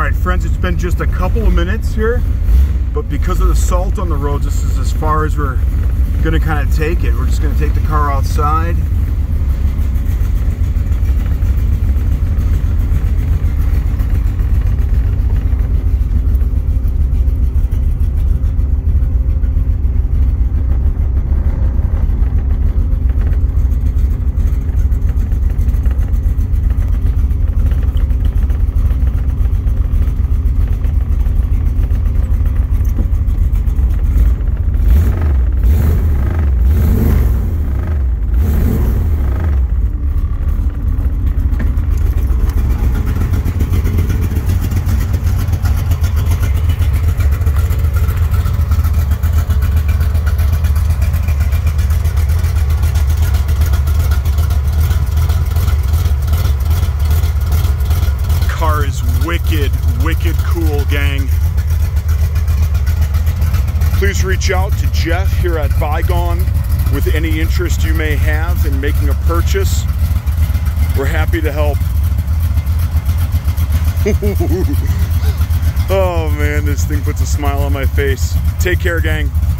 Alright friends, it's been just a couple of minutes here, but because of the salt on the roads, this is as far as we're gonna kind of take it. We're just gonna take the car outside. Wicked cool, gang. Please reach out to Jeff here at Bygone with any interest you may have in making a purchase. We're happy to help. Oh man, this thing puts a smile on my face. Take care, gang.